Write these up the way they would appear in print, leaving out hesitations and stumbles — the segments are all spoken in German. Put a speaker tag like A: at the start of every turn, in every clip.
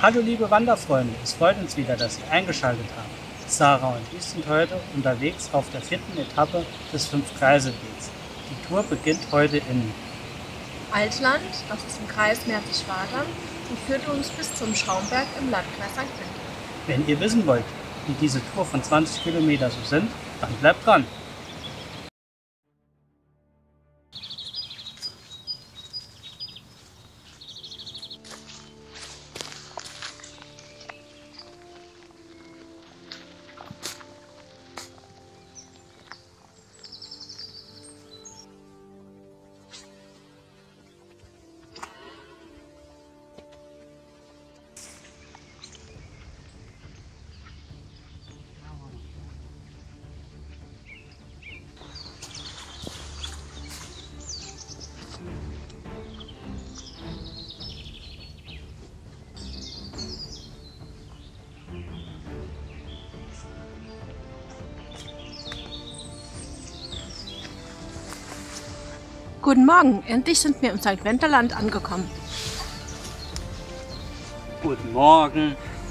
A: Hallo liebe Wanderfreunde, es freut uns wieder, dass ihr eingeschaltet habt. Sarah und ich sind heute unterwegs auf der 4. Etappe des Fünf-Kreise-Wegs. Die Tour beginnt heute in
B: Altland, das ist im Kreis Meerfisch-Wadern und führt uns bis zum Schaumberg im Landkreis St. Quentin.
A: Wenn ihr wissen wollt, wie diese Tour von 20 Kilometern so sind, dann bleibt dran.
B: Guten Morgen, endlich sind wir im St. Wenterland angekommen.
A: Guten Morgen.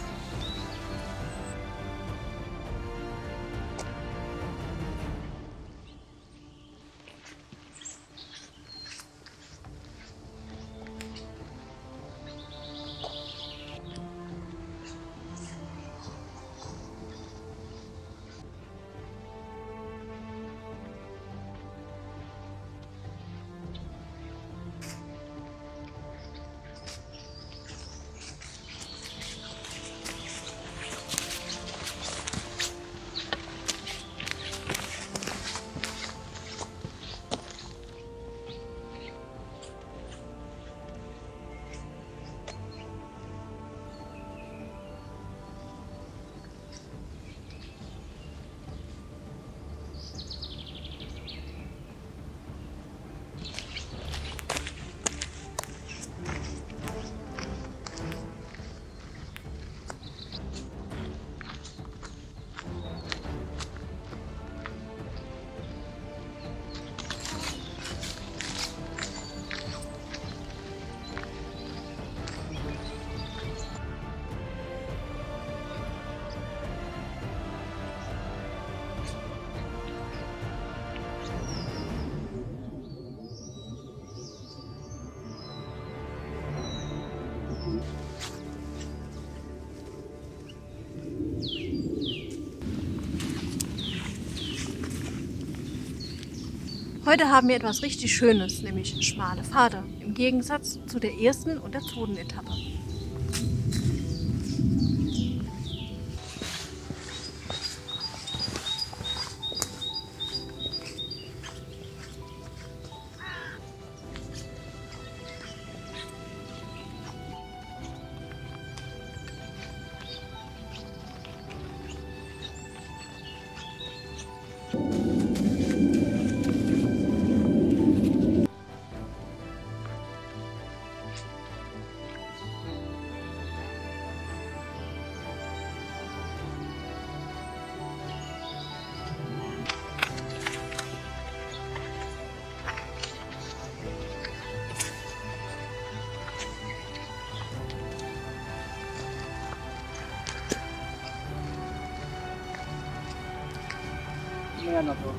B: Heute haben wir etwas richtig Schönes, nämlich schmale Pfade, im Gegensatz zu der 1. und der 2. Etappe.
A: Mehr noch so.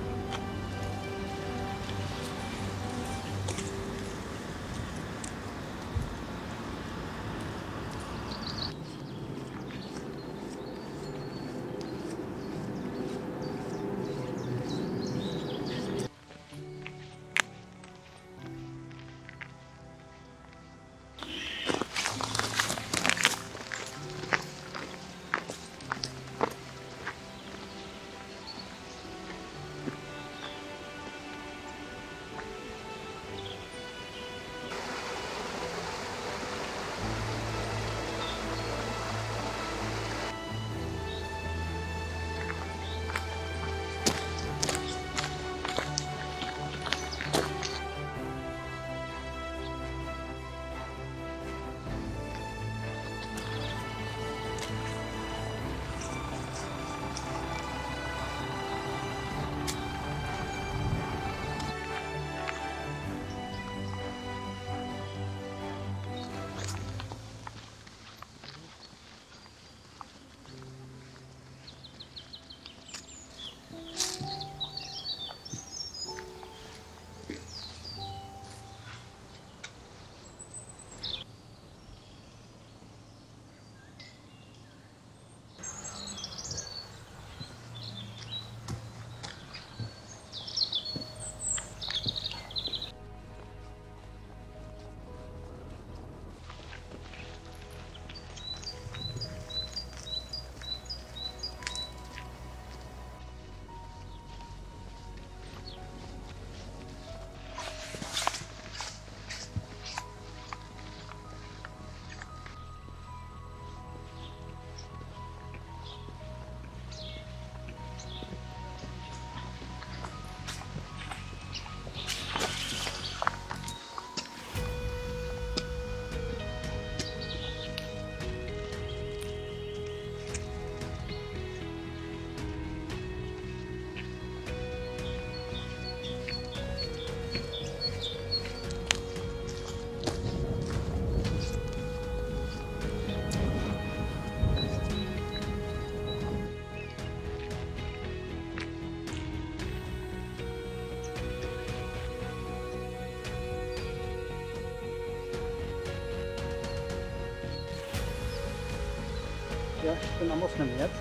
A: ich bin am Aufnehmen jetzt.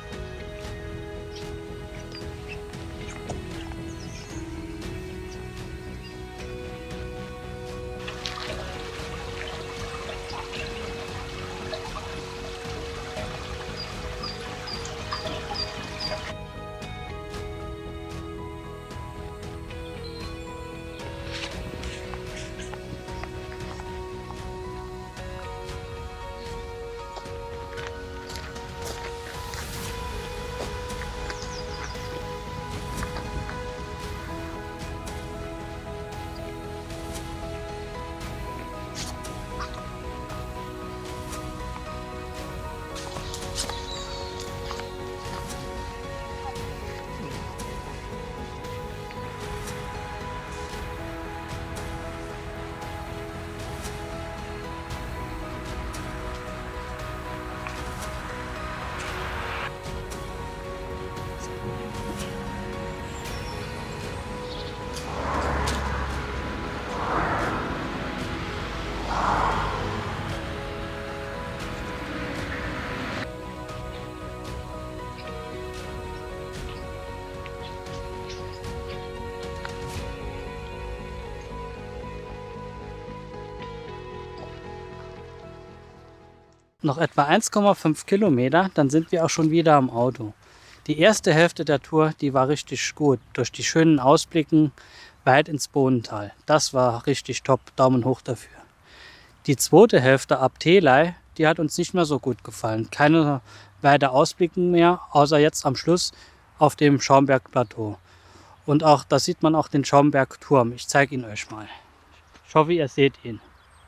A: Noch etwa 1,5 Kilometer, dann sind wir auch schon wieder am Auto. Die erste Hälfte der Tour, die war richtig gut, durch die schönen Ausblicken weit ins Bohnental. Das war richtig top, Daumen hoch dafür. Die zweite Hälfte ab Telei, die hat uns nicht mehr so gut gefallen. Keine weiter Ausblicken mehr, außer jetzt am Schluss auf dem Schaumbergplateau. Und auch, da sieht man auch den Schaumbergturm. Ich zeige ihn euch mal. Ich hoffe, ihr seht ihn.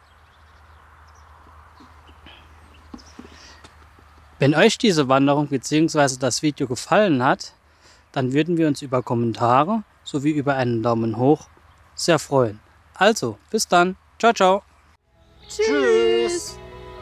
A: Wenn euch diese Wanderung bzw. das Video gefallen hat, dann würden wir uns über Kommentare sowie über einen Daumen hoch sehr freuen. Also, bis dann. Ciao, ciao.
B: Tschüss.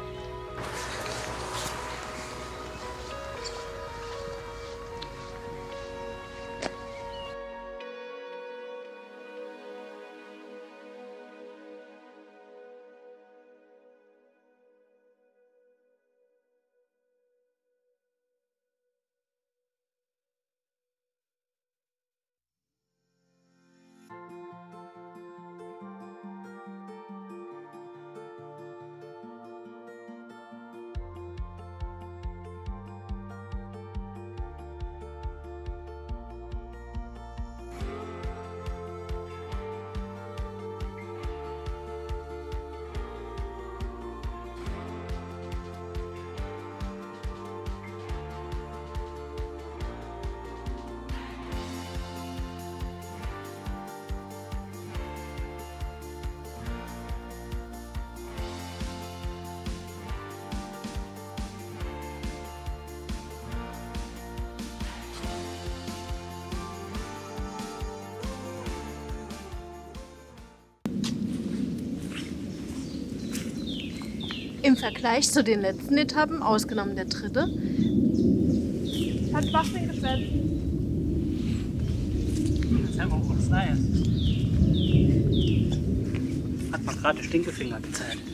B: Im Vergleich zu den letzten Etappen, ausgenommen der dritte, hat Spaß mit geschwätzt.
A: Jetzt haben wir uns Neues. Hat man gerade Stinkefinger gezeigt.